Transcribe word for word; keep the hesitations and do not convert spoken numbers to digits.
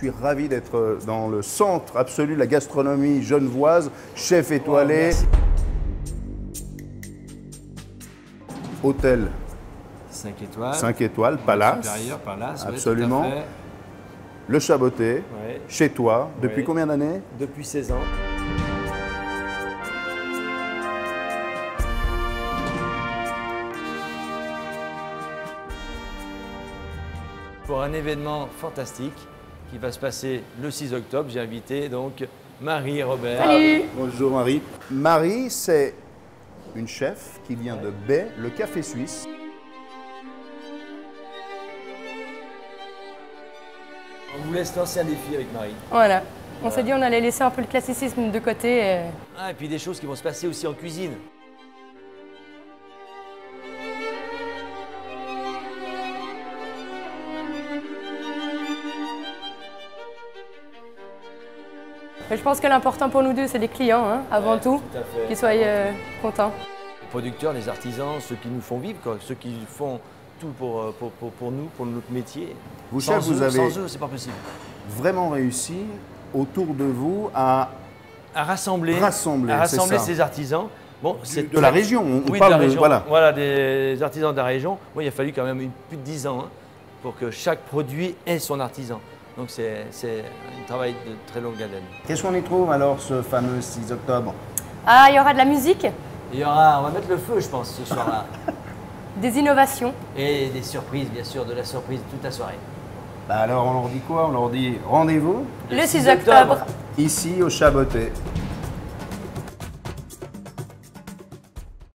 suis ravi d'être dans le centre absolu de la gastronomie genevoise, chef étoilé. Oh, hôtel cinq étoiles. cinq étoiles, Palace. Supérieur, Palace, absolument. Oui, tout à fait. Le Chaboté, Ouais. chez toi, depuis Ouais. combien d'années? Depuis seize ans. Pour un événement fantastique qui va se passer le six octobre, j'ai invité donc Marie et Robert. Salut. Bonjour Marie. Marie, c'est une chef qui vient de Bay, le café suisse. On vous laisse lancer un défi avec Marie. Voilà. On s'est dit on allait laisser un peu le classicisme de côté. Et... Ah, et puis des choses qui vont se passer aussi en cuisine. Mais je pense que l'important pour nous deux, c'est les clients, hein, avant Ouais, tout, tout à fait. qu'ils soient euh, contents. Les producteurs, les artisans, ceux qui nous font vivre, quoi, ceux qui font tout pour, pour, pour, pour nous, pour notre métier. Vous, sans chef, vous eux, avez sans eux, c'est pas possible. vraiment réussi autour de vous à À rassembler, Rassembler, à c'est rassembler ça. ces artisans. Bon, c'est de très- la région. On, on Oui, parle de la de- région. voilà. Voilà, des artisans de la région. Moi, il a fallu quand même une- plus de dix ans hein, pour que chaque produit ait son artisan. Donc c'est c'est un travail de très longue haleine. Qu'est-ce qu'on y trouve alors ce fameux six octobre? Ah, il y aura de la musique, Il y aura, on va mettre le feu, je pense, ce soir-là. des innovations. Et des surprises, bien sûr, de la surprise toute la soirée. Bah alors on leur dit quoi? On leur dit rendez-vous Le six octobre. ici au Chaboté.